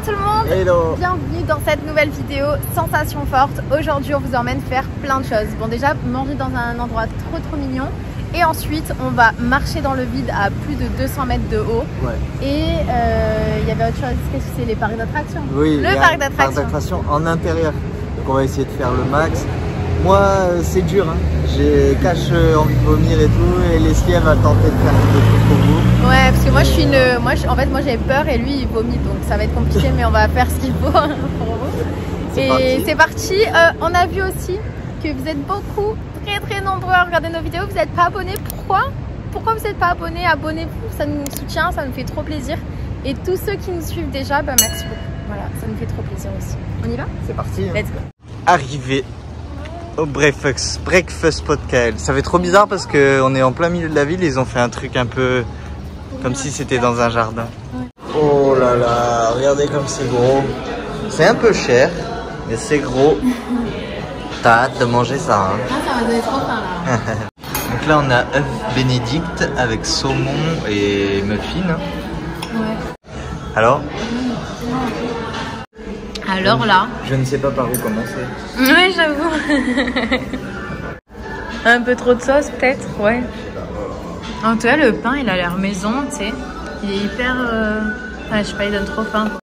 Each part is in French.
tout le monde. Hello. Bienvenue dans cette nouvelle vidéo Sensation forte. Aujourd'hui on vous emmène faire plein de choses. Bon déjà manger dans un endroit trop mignon. Et ensuite on va marcher dans le vide à plus de 200 mètres de haut. Ouais. Et il y avait autre chose, qu'est-ce que c'est, les parcs d'attractions? Oui, le parc d'attractions en intérieur. Donc on va essayer de faire le max. Moi c'est dur, hein. J'ai cache envie de vomir et tout. Et Leslie elle va tenter de faire des trucs pour vous. Ouais, parce que moi je suis une... en fait moi j'ai peur et lui il vomit. Donc ça va être compliqué mais on va faire ce qu'il faut pour vous. Et c'est parti. On a vu aussi que vous êtes beaucoup, très nombreux à regarder nos vidéos. Vous n'êtes pas abonnés. Pourquoi vous n'êtes pas abonnés? Abonnez-vous, ça nous soutient, ça nous fait trop plaisir. Et tous ceux qui nous suivent déjà, bah merci beaucoup. Voilà, ça nous fait trop plaisir aussi. On y va? C'est parti. Hein. Let's go. Arrivé au breakfast podcast. Ça fait trop bizarre parce qu'on est en plein milieu de la ville. Ils ont fait un truc un peu comme si c'était dans un jardin. Ouais. Oh là là, regardez comme c'est gros. C'est un peu cher, mais c'est gros. T'as hâte de manger ça, hein? Ah, ça m'a donné trop faim là. Donc là on a œuf bénédicte avec saumon et muffin. Ouais. Alors là, je ne sais pas par où commencer. ouais, j'avoue. Un peu trop de sauce peut-être, ouais. En tout cas le pain il a l'air maison, tu sais. Il est hyper... je sais pas, il donne trop faim.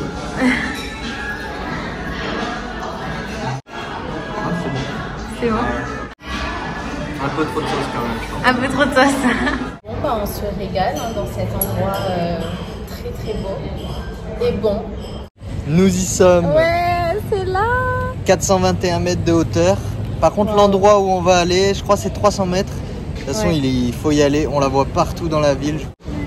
C'est bon. Un peu trop de sauce quand même. Un peu trop de sauce. Bon bah on se régale hein, dans cet endroit très beau et bon. Nous y sommes. Ouais, c'est là. 421 mètres de hauteur. Par contre l'endroit où on va aller, je crois c'est 300 mètres. De toute façon il faut y aller, on la voit partout dans la ville.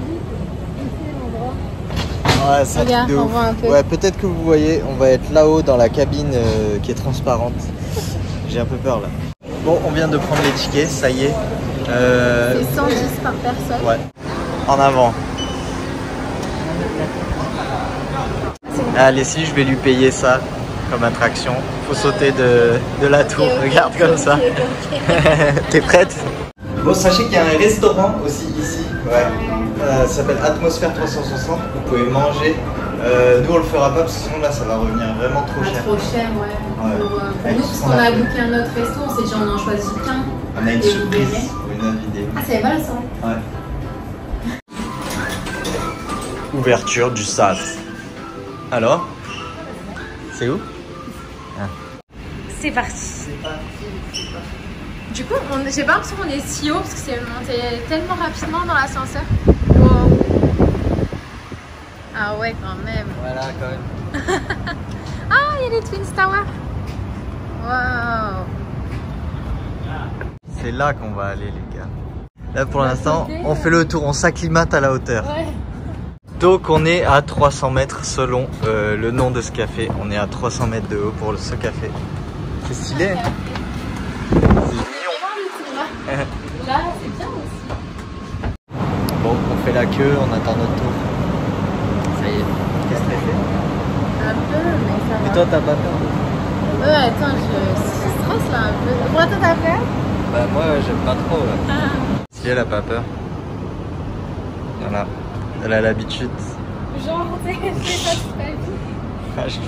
Ouais, c'est un truc de ouf. Ouais, peut-être que vous voyez, on va être là-haut dans la cabine qui est transparente. J'ai un peu peur là. Bon, on vient de prendre les tickets, ça y est. C'est 110 par personne. Ouais. En avant. Allez, si je vais lui payer ça comme attraction. Faut sauter de la tour, regarde comme ça. T'es prête? Bon, sachez qu'il y a un restaurant aussi ici. Ouais. Ça s'appelle Atmosphère 360. Vous pouvez manger. Nous on le fera pas parce que sinon là ça va revenir vraiment trop cher. Trop cher, ouais. Pour nous, parce qu'on a booké un autre resto, on s'est dit on en choisit qu'un. On a une surprise pour une autre vidéo. Ah, c'est mal ça. Ouais. Ouverture du SAS. Alors? C'est où? C'est parti. Du coup, j'ai pas l'impression qu'on est si haut parce que c'est monté tellement rapidement dans l'ascenseur. Wow. Ah ouais, quand même. Voilà, quand même. Ah, il y a les Twin Towers. Waouh. C'est là qu'on va aller, les gars. Là, pour l'instant, on fait le tour, on s'acclimate à la hauteur. Ouais. Donc, on est à 300 mètres selon le nom de ce café. On est à 300 mètres de haut pour ce café. C'est stylé. C'est mignon. Là, c'est bien aussi. Bon, on fait la queue, on attend notre tour. Ça y est. Qu'est-ce que t'as fait? Un peu, mais ça va. Et toi, t'as pas peur? Attends, je stresse là un peu. Pourquoi toi t'as peur? Bah moi, j'aime pas trop. Ouais. Si elle a pas peur. Voilà. Elle a l'habitude. Genre, tu sais, c'est pas ta vie.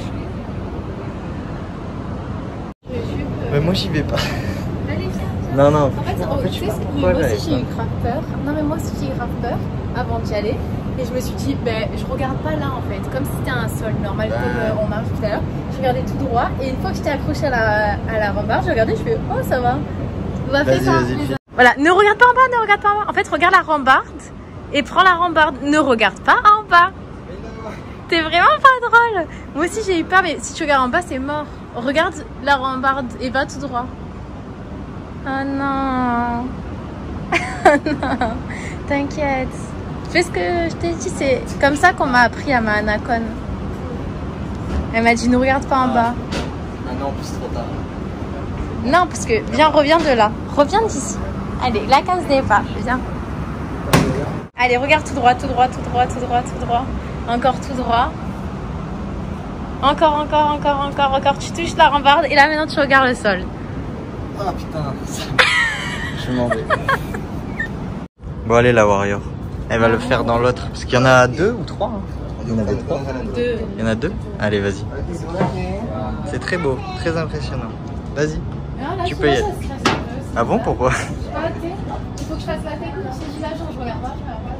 Mais moi, j'y vais pas. Allez, viens. Non, non. En fait, tu sais, moi aussi j'ai eu grave peur. Non, mais moi aussi j'ai eu grave peur avant d'y aller. Et je me suis dit, ben, je regarde pas là en fait, comme si c'était un sol normal, comme on marche tout à l'heure. Je regardais tout droit et une fois que j'étais accrochée à la rambarde, je regardais, je fais, oh ça va. On va faire ça. Voilà, ne regarde pas en bas, ne regarde pas en bas. En fait, regarde la rambarde et prends la rambarde. Ne regarde pas en bas. T'es vraiment pas drôle. Moi aussi j'ai eu peur, mais si tu regardes en bas, c'est mort. Regarde la rambarde et va tout droit. Oh non. Oh non. T'inquiète. Fais ce que je t'ai dit, c'est comme ça qu'on m'a appris à ma Anacon. Elle m'a dit ne regarde pas en bas. Ah non, plus trop tard. Non, parce que viens, reviens de là. Reviens d'ici. Allez, la case départ, viens. Allez, regarde tout droit, tout droit, tout droit, tout droit, tout droit. Encore tout droit. Encore. Tu touches la rambarde et là maintenant tu regardes le sol. Ah putain. Je m'en vais. Bon allez la Warrior. Elle va le faire dans l'autre. Parce qu'il y en a 2 ou 3 hein. Il y en avait 3. 2. Il y en a 2? Allez, vas-y. C'est très beau, très impressionnant. Vas-y, tu peux y aller. Ah bon, pourquoi? Il faut que je fasse la technique, c'est du agent, je regarde pas.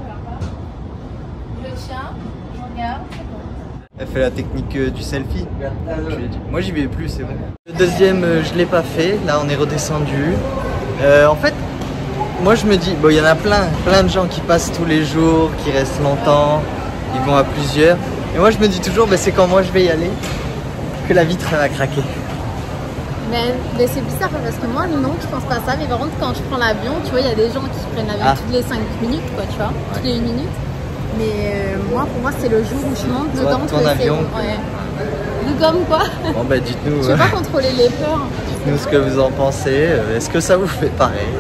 Je tiens, je regarde, c'est bon. Elle fait la technique du selfie. Moi j'y vais plus, c'est bon. Le deuxième, je l'ai pas fait. Là, on est redescendu. En fait, moi je me dis, bon, il y en a plein de gens qui passent tous les jours, qui restent longtemps, ils vont à plusieurs. Et moi je me dis toujours, c'est quand moi je vais y aller que la vitre va craquer. Mais c'est bizarre parce que moi non, je pense pas à ça. Mais par contre, quand je prends l'avion, tu vois, il y a des gens qui prennent l'avion toutes les 5 minutes, quoi, tu vois, toutes les 1 minute. Mais moi, pour moi, c'est le jour où je monte dedans que avion. Ouais. Le gomme, quoi. Bon, dites-nous. Je vais pas contrôler les peurs. Dites-nous ce que vous en pensez. Est-ce que ça vous fait pareil?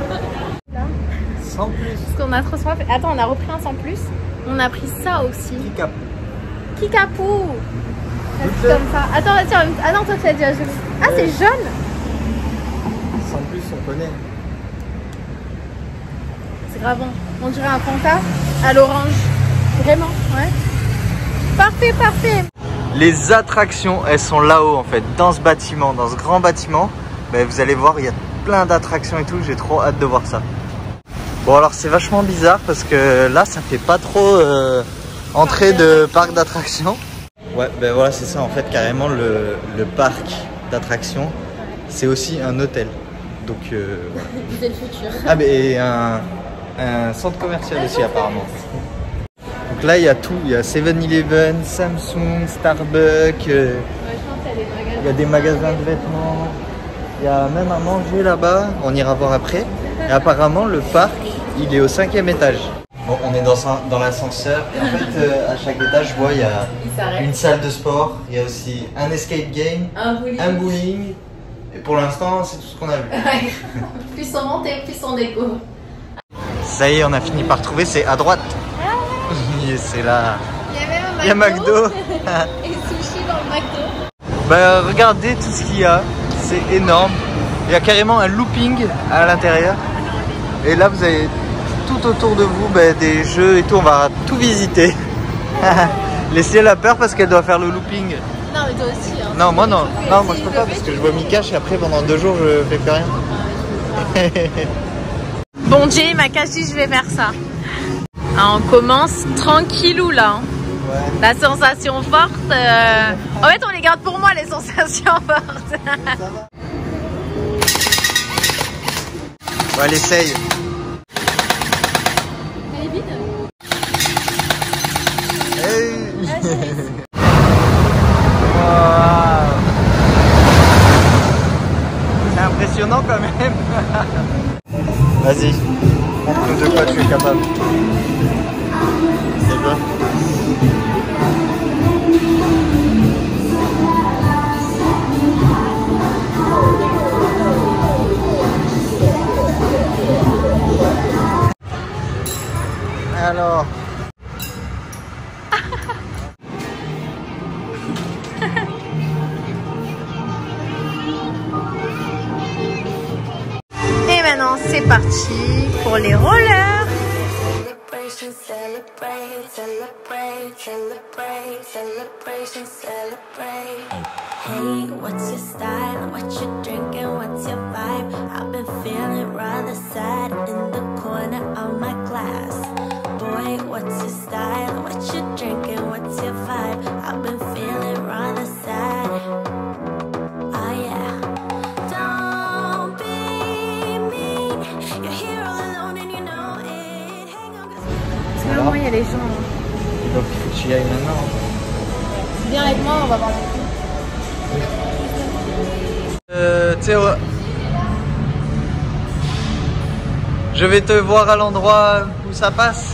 Sans plus. Parce qu'on a trop soif. Attends, on a repris un sans plus. On a pris ça aussi. Kickapoo. Comme ça. Attends, toi tu as dit. Ah, c'est jaune. Sans plus, on connaît. C'est grave bon. On dirait un Fanta à l'orange. Vraiment, ouais. Parfait. Les attractions, elles sont là-haut en fait, dans ce bâtiment, dans ce grand bâtiment. Vous allez voir, il y a plein d'attractions et tout. J'ai trop hâte de voir ça. Bon, alors c'est vachement bizarre parce que là, ça fait pas trop entrée de parc d'attractions. Ouais, voilà, c'est ça en fait, carrément le parc d'attractions, c'est aussi un hôtel. Donc voilà. C'est le futur. Ah, et un centre commercial aussi apparemment. Donc là, il y a tout, il y a 7-Eleven, Samsung, Starbucks, il y a des magasins de vêtements, il y a même à manger là-bas, on ira voir après. Et apparemment, le parc, il est au 5e étage. Bon, on est dans l'ascenseur et en fait à chaque étage, je vois il y a une salle de sport, il y a aussi un escape game, un bowling et pour l'instant c'est tout ce qu'on a vu. Plus on monte et plus on découvre. Ça y est, on a fini par trouver, c'est à droite. C'est là. Il y a même un McDo. Il y a McDo. Et sushi dans le McDo. Regardez tout ce qu'il y a, c'est énorme. Il y a carrément un looping à l'intérieur. Et là vous avez tout autour de vous des jeux et tout, on va tout visiter. Laissez la peur parce qu'elle doit faire le looping. Non mais toi aussi hein. Non moi non, moi je peux pas parce que je vois Mikash et après pendant 2 jours je fais plus rien. Bon Jay m'a caché, je vais faire ça. On commence tranquillou là. Ouais. La sensation forte. En fait on les garde pour moi les sensations fortes. Ouais, elle essaye. Elle est vide. Hey. Wow. C'est impressionnant quand même. Vas-y, montre-nous de quoi tu es capable. C'est quoi? Alors et maintenant c'est parti pour les rollers. Hey, what's your style? What you drinking? What's your vibe? I've been feeling rather sad in the corner of my class. Boy, what's your style? What you drinking? What's your vibe? I've been feeling rather sad. Oh yeah. Don't be mean. You're here all alone and you know it. Hang on, 'cause Là, moi, il y a les gens. donc il faut que tu y ailles maintenant. Viens avec moi, on va voir les filles. Théo, je vais te voir à l'endroit où ça passe.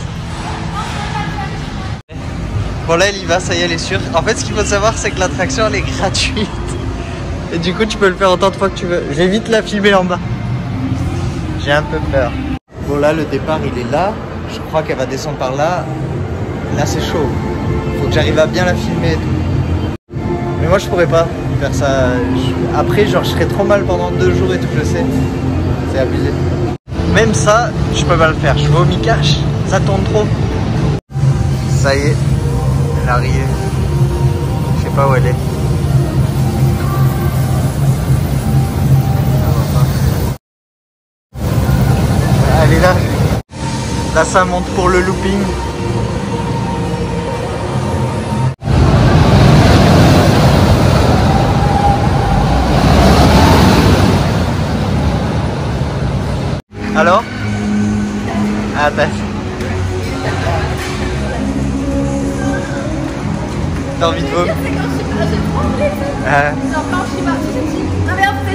Bon là elle y va, ça y est, elle est sûre. En fait ce qu'il faut savoir c'est que l'attraction elle est gratuite. Et du coup tu peux le faire autant de fois que tu veux. Je vais vite la filmer en bas. J'ai un peu peur. Bon là le départ il est là. Je crois qu'elle va descendre par là. Là c'est chaud. Faut que j'arrive à bien la filmer et tout. Mais moi je pourrais pas faire ça. Après genre je serais trop mal pendant 2 jours et tout, je sais. C'est abusé. Même ça, je peux pas le faire. Je vais au Mikash, ça tourne trop. Ça y est, L'arrivée. Je sais pas où elle est. Elle est là. Là ça monte pour le looping. Alors? Ah t'as... T'as envie de vomir? C'est quand j'ai trop envie. Genre quand je suis partie, je me dis non mais en fait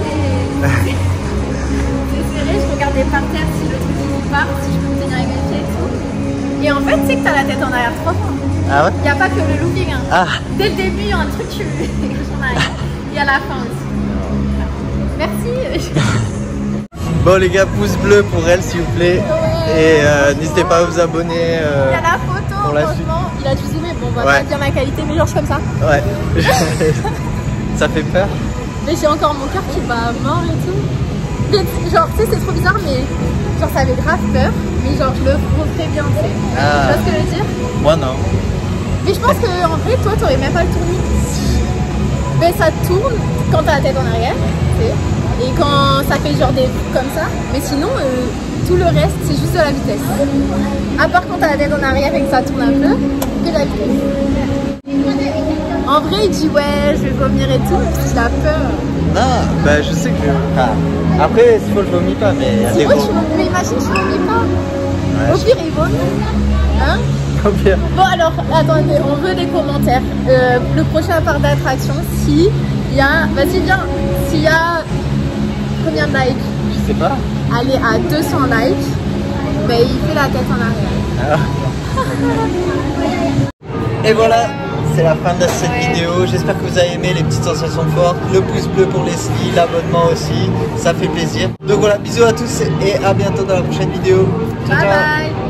c'est serré, je regardais par terre si le truc il part, si je peux me tenir avec mes pieds et tout. Et en fait, tu sais que t'as la tête en arrière 3 fois. Ah ouais? Il n'y a pas que le looping. Hein. Ah. Dès le début, il y a un truc qui en arrière. Et à la fin aussi. Merci. Bon les gars, pouce bleu pour elle s'il vous plaît. Ouais. Et n'hésitez pas à vous abonner. Il y a la photo, franchement. Il a dû zoomer. Bon, on va pas dire ma qualité, mais genre je suis comme ça. Ouais. Ça fait peur. Mais j'ai encore mon cœur qui bat mort et tout. Mais, genre, tu sais, c'est trop bizarre, mais genre ça avait grave peur. Mais genre, je le referais bien, tu sais. Tu vois ce que je veux dire? Moi non. Mais je pense qu'en vrai, toi, t'aurais même pas le tourner. Mais ça tourne quand t'as la tête en arrière, tu sais. Et quand ça fait genre des comme ça. Mais sinon, tout le reste, c'est juste de la vitesse. À part quand t'as la tête en arrière et que ça tourne un peu, que de la vitesse. En vrai, il dit ouais, je vais vomir et tout, parce qu'il a peur. Non, bah je sais que... Après, si faut le vomit pas, mais... Si moi, mais imagine, tu vomis pas. Ouais, au pire, il vomit. Hein? Au pire. Bon alors, attendez, on veut des commentaires. Le prochain parc d'attraction, si il y a... Vas-y, viens. S'il y a... Combien de likes? Je sais pas. Allez, à 200 likes, mais il fait la tête en arrière. Et voilà, c'est la fin de cette vidéo. J'espère que vous avez aimé les petites sensations fortes. Le pouce bleu pour Leslie, l'abonnement aussi, ça fait plaisir. Donc voilà, bisous à tous et à bientôt dans la prochaine vidéo. Ciao, bye ciao. bye.